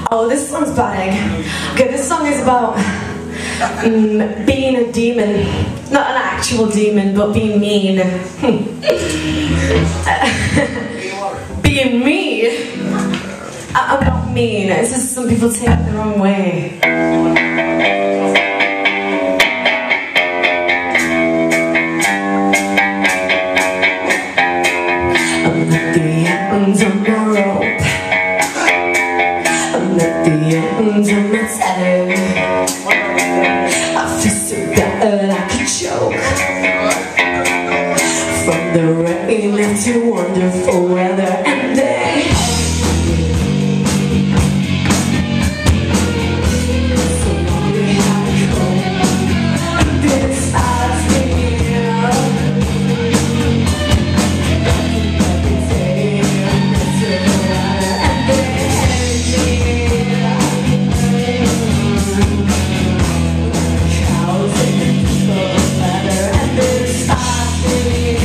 Oh, this song's bad. Okay, this song is about being a demon. Not an actual demon, but being mean. Being me? I'm not mean. It's just some people take it the wrong way. I'm at the end of my rope. I'm at the end of my tether. I feel so bad I could choke. From the rain to wonderful weather, and then so lonely how to go. This eyes me up. Every day I'm missing and then cows and the ladder, and this eyes me up.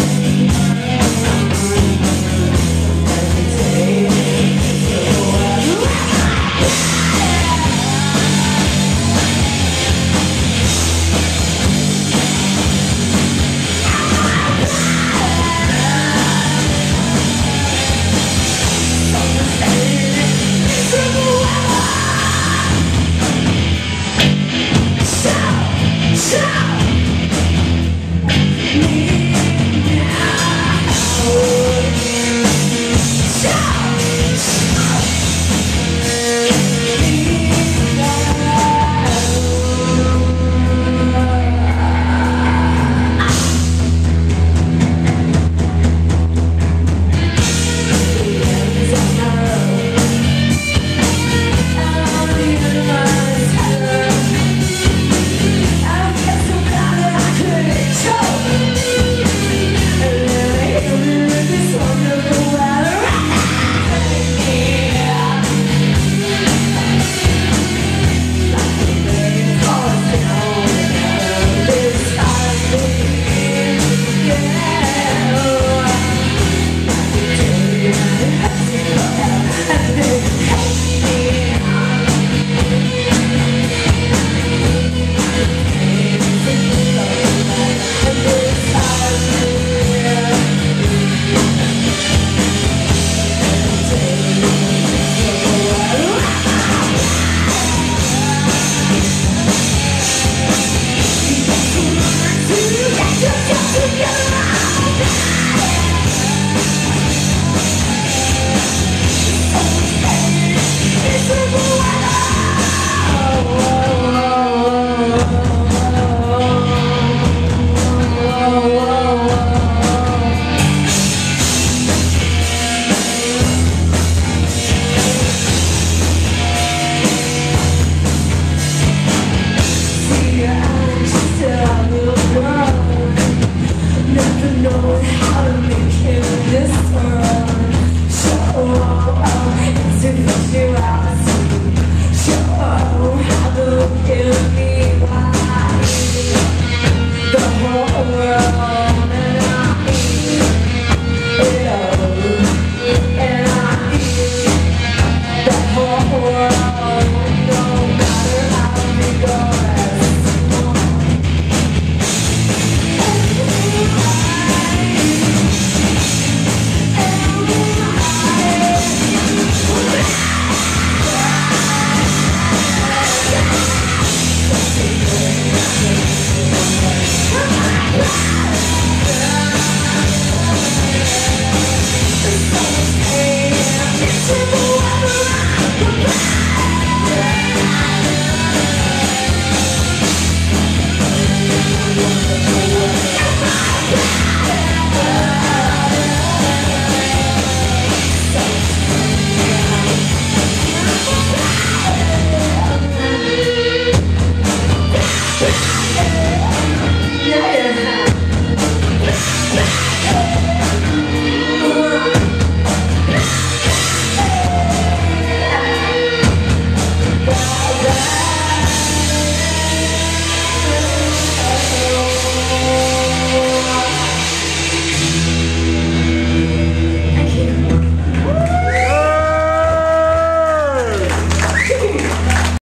How to make it in this world. So, to push you out.